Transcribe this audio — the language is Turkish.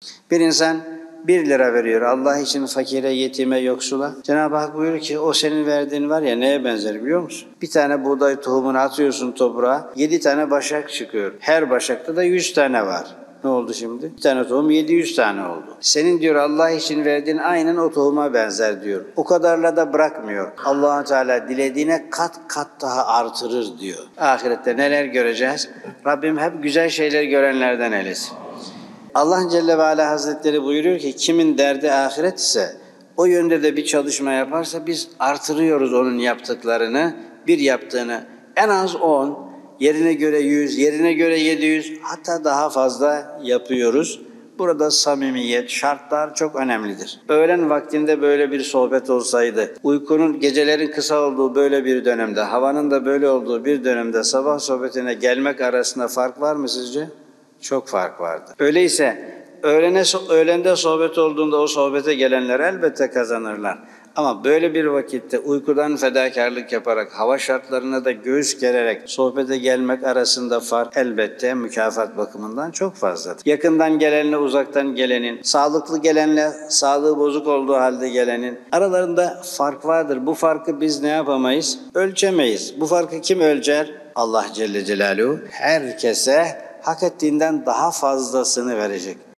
Bir insan 1 lira veriyor Allah için fakire, yetime, yoksula. Cenab-ı Hak buyuruyor ki o senin verdiğin var ya neye benzer biliyor musun? Bir tane buğday tohumunu atıyorsun toprağa, 7 tane başak çıkıyor. Her başakta da 100 tane var. Ne oldu şimdi? Bir tane tohum 700 tane oldu. Senin diyor Allah için verdiğin aynen o tohuma benzer diyor. O kadarla da bırakmıyor. Allah-u Teala dilediğine kat kat daha artırır diyor. Ahirette neler göreceğiz? Rabbim hep güzel şeyler görenlerden eylesin. Allah Celle ve Ala Hazretleri buyuruyor ki kimin derdi ahiret ise o yönde de bir çalışma yaparsa biz artırıyoruz onun yaptıklarını. Bir yaptığını en az 10, yerine göre 100, yerine göre 700 hatta daha fazla yapıyoruz. Burada samimiyet, şartlar çok önemlidir. Öğlen vaktinde böyle bir sohbet olsaydı, uykunun, gecelerin kısa olduğu böyle bir dönemde, havanın da böyle olduğu bir dönemde sabah sohbetine gelmek arasında fark var mı sizce? Çok fark vardı. Öyleyse öğlende sohbet olduğunda o sohbete gelenler elbette kazanırlar. Ama böyle bir vakitte uykudan fedakarlık yaparak, hava şartlarına da göğüs gererek sohbete gelmek arasında fark elbette mükafat bakımından çok fazladır. Yakından gelenle uzaktan gelenin, sağlıklı gelenle sağlığı bozuk olduğu halde gelenin aralarında fark vardır. Bu farkı biz ne yapamayız? Ölçemeyiz. Bu farkı kim ölçer? Allah Celle Celaluhu herkese hak ettiğinden daha fazlasını verecek.